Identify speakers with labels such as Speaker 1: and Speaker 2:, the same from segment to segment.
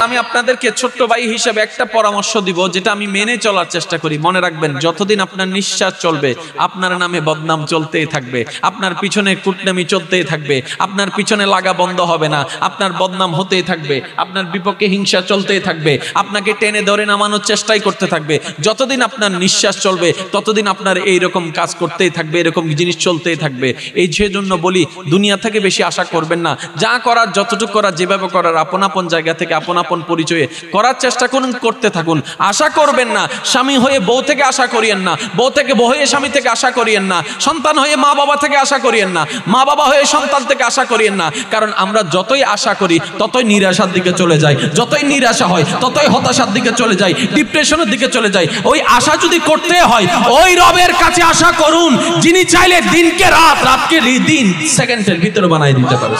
Speaker 1: আমি আপনাদেরকে ছোট্ট ভাই হিসেবে একটা পরামর্শ দিব, যেটা আমি মেনে চলার চেষ্টা করি। মনে রাখবেন, যতদিন আপনার নিঃশ্বাস চলবে আপনার নামে বদনাম চলতেই থাকবে, আপনার পিছনে কুটনামি চলতেই থাকবে, আপনার পিছনে লাগা বন্ধ হবে না, আপনার বদনাম হতেই থাকবে, আপনার বিপক্ষে হিংসা চলতেই থাকবে, আপনাকে টেনে ধরে নামানোর চেষ্টাই করতে থাকবে। যতদিন আপনার নিঃশ্বাস চলবে ততদিন আপনার এইরকম কাজ করতেই থাকবে, এরকম জিনিস চলতেই থাকবে। এই জন্য বলি, দুনিয়া থেকে বেশি আশা করবেন না। যা করার যতটুকু করার, যেভাবে করার, আপন আপন জায়গা থেকে আপন আপন পরিচয়ে করার চেষ্টা করুন, করতে থাকুন। আশা করবেন না, স্বামী হয়ে বউ থেকে আশা করিয়েন না, বউ থেকে বউ হয়ে স্বামী থেকে আশা করিয়েন না, সন্তান হয়ে মা বাবা থেকে আশা করিয়েন না, মা বাবা হয়ে সন্তান থেকে আশা করিয়েন না। কারণ আমরা যতই আশা করি ততই নিরাশার দিকে চলে যাই, যতই নিরাশা হয় ততই হতাশার দিকে চলে যাই, ডিপ্রেশনের দিকে চলে যাই। ওই আশা যদি করতে হয়, ওই রবের কাছে আশা করুন যিনি চাইলে দিনকে রাত, রাতকে দিন সেকেন্ডের ভিতরে বানাই দিতে পারে।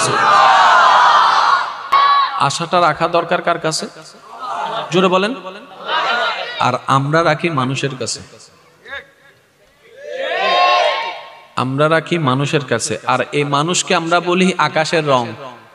Speaker 1: আশাটা রাখা দরকার কার কাছে? জোরে বলেন। আর আমরা রাখি মানুষের কাছে, আমরা রাখি মানুষের কাছে। আর এই মানুষকে আমরা বলি আকাশের রং।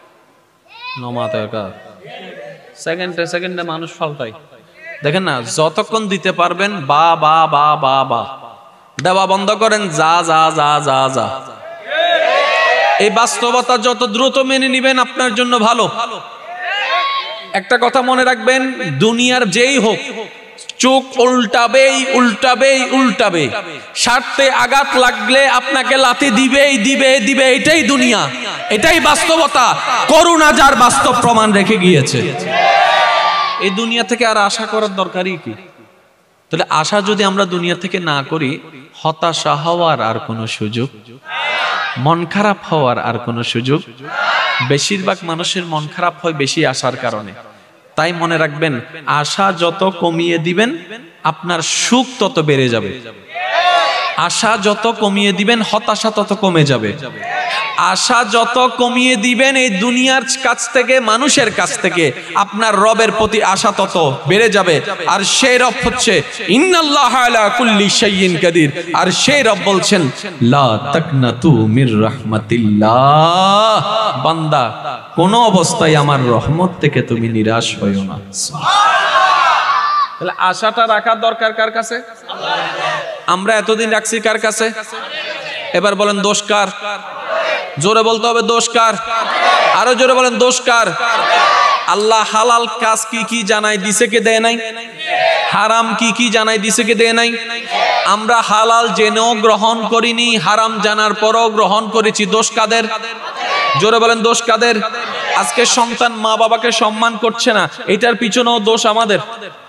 Speaker 1: সেকেন্ডে সেকেন্ডে মানুষ পাল্টাই। দেখেন না, যতক্ষণ দিতে পারবেন বা বা বা বা বা, দেওয়া বন্ধ করেন যা যা যা যা যা। এই বাস্তবতা যত দ্রুত মেনে নিবেন আপনার জন্য ভালো। একটা কথা মনে রাখবেন, দুনিয়ার যেই হোক চোখ উল্টাবেই উল্টাবেই উল্টাবে, স্বার্থে আঘাত লাগলে আপনাকে লাথি দিবেই দিবে দিবে। এটাই দুনিয়া, এটাই বাস্তবতা। করুণা যার বাস্তব প্রমাণ রেখে গিয়েছে। এই দুনিয়া থেকে আর আশা করার দরকারই কি? তাহলে আশা যদি আমরা দুনিয়া থেকে না করি, হতাশা হওয়ার আর কোনো সুযোগ, মন খারাপ হওয়ার আর কোনো সুযোগ। বেশিরভাগ মানুষের মন খারাপ হয় বেশি আশার কারণে। তাই মনে রাখবেন, আশা যত কমিয়ে দিবেন আপনার সুখ তত বেড়ে যাবে। আশা যত কমিয়ে দিবেন হতাশা তত কমে যাবে। আশা যত কমিয়ে দিবেন এই দুনিয়ার কাছ থেকে, মানুষের কাছ থেকে, আপনার রবের প্রতি আশা তত বেড়ে যাবে। আর সেই রব হচ্ছে ইন্নাল্লাহা আলা কুল্লি শাইইন কাদির। আর সেই রব বলছেন লা তাকনাতু মির রাহমাতিল্লাহ, বান্দা কোন অবস্থায় আমার রহমত থেকে তুমি নিরাশ হইও না। তাহলে আশাটা রাখার দরকার কার কাছে? আমরা এতদিন রাখছি কার কাছে? এবার বলেন দোষ কার? জোরে বলতে হবে দোষ কার? আরো জোরে বলেন দোষ কার? আল্লাহ হালাল কাজ কি কি জানাই দিছে কে দেয় নাই? হারাম কি কি জানাই দিছে কে দেয় নাই? আমরা হালাল জেনেও গ্রহণ করিনি, হারাম জানার পরও গ্রহণ করেছি। দোষ কাদের? জোরে বলেন দোষ কাদের? আজকে সন্তান মা বাবাকে সম্মান করছে না, এটার পিছনেও দোষ আমাদের।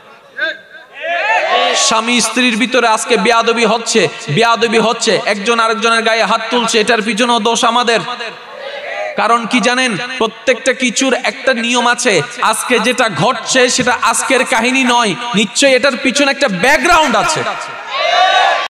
Speaker 1: স্বামী স্ত্রীর ভিতরে আজকে বেয়াদবি হচ্ছে, বেয়াদবি হচ্ছে, একজন আরেকজনের গায়ে হাত তুলছে, এটার পিছনেও দোষ আমাদের। কারণ কি জানেন, প্রত্যেকটা কিছুর একটা নিয়ম আছে। আজকে যেটা ঘটছে সেটা আজকের কাহিনী নয়, নিশ্চয়ই এটার পিছনে একটা ব্যাকগ্রাউন্ড আছে।